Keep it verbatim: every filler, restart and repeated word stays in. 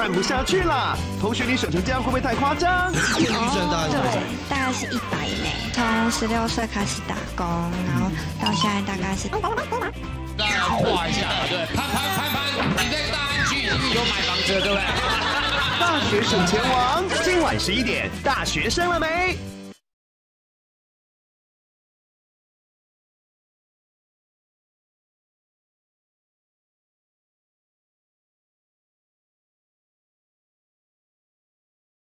看不下去啦！同学，你省成这样会不会太夸张？ 预算大概多少？ 对，大概是一百以内。从十六岁开始打工，然后到现在大概是。 大家画一下，对，潘潘潘潘，你在大安区已经有买房子了，对不对？ 大学省钱王，今晚十一点，大学生了没？